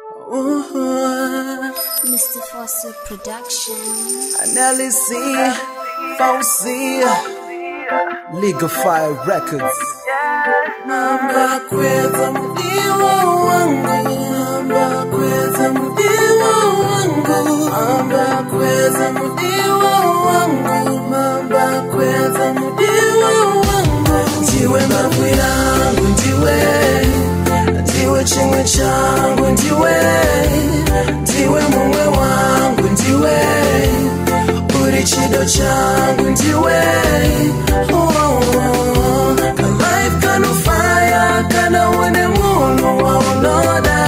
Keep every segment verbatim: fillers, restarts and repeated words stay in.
Ooh. Mister Foster Production. Analysis, Fauci, Legal Fire Records. Mamba kweza mudiwa wangu, mamba kweza mudiwa wangu, mamba kweza mudiwa wangu, mamba kweza mudiwa wangu. Ndiwe mbavu yangu, ndiwe, ndiwe chimwe changu, ndiwe, ndiwe mumwe wangu, ndiwe, uri chido changu, ndiwe. Oh, oh, oh. Ka life kanu fire, kana wene munu wa unoda.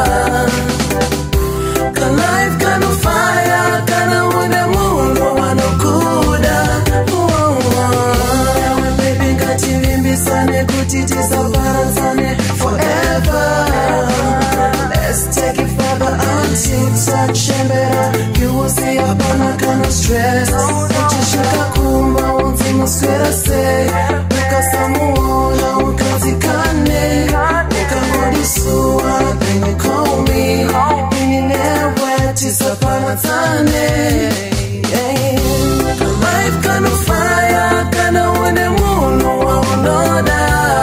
Ka life kanu fire, kana wene munu wa nokuda. Oh, oh, oh. Yawe baby ngati vimbisane kuti tisaparadzane forever. Let's take it further until touchembera. You will see hapana kana stress. Uchishaka kumba unzi muswera se. Ukasamuona ukazikane. Ukahodisuwa then you call me. Ini newe tisaparadzane. Yeah. Life kanu fire kana wene munu wa unoda.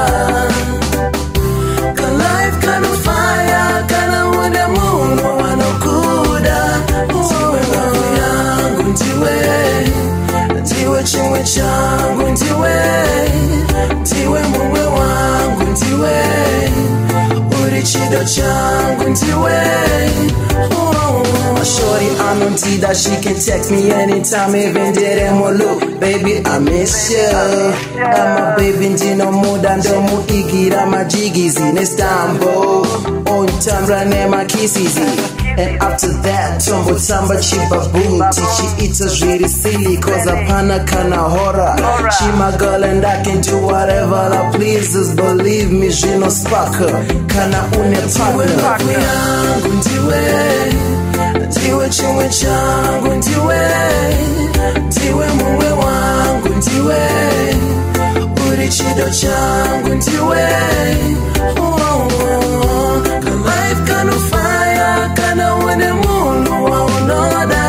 Ka life kanu fire kana wene munu wa nokuda. Ndiwe mbavu yangu, ndiwe, ndiwe chimwe changu, ndiwe, ndiwe mumwe wangu, ndiwe, uri chido changu, ndiwe. Oh, oh, oh. Shorty anondida, she can text me anytime, even diremolo. Baby, I miss you. I'm a baby, ndino muda ndomu igira majigizi nestambo. On tambra nema kisizi. And after that, tumbo tamba chiba boom. She eats us really silly, cause apana kana horror. She my girl and I can do whatever I pleases. Believe me, she no sparkle. Kana une partner. Ndiwe, ndiwe chimwe changu, ndiwe, ndiwe mumwe wangu, ndiwe, uri chido changu, ndiwe. Oh, oh, oh. Ka life kanu fire, kana wene munu wa unoda.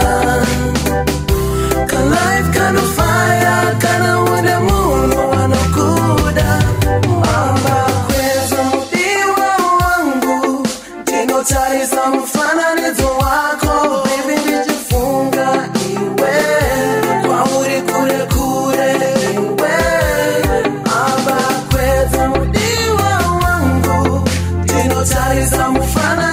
Ka life kanu fire, kana wene munu wa nokuda. Mamba kweza mudiwa wangu, dino tariza mfananizo wako. Baby nijifunga iwe, kwa uri kure kure iwe. Mamba kweza mudiwa wangu, dino tariza mfananizo.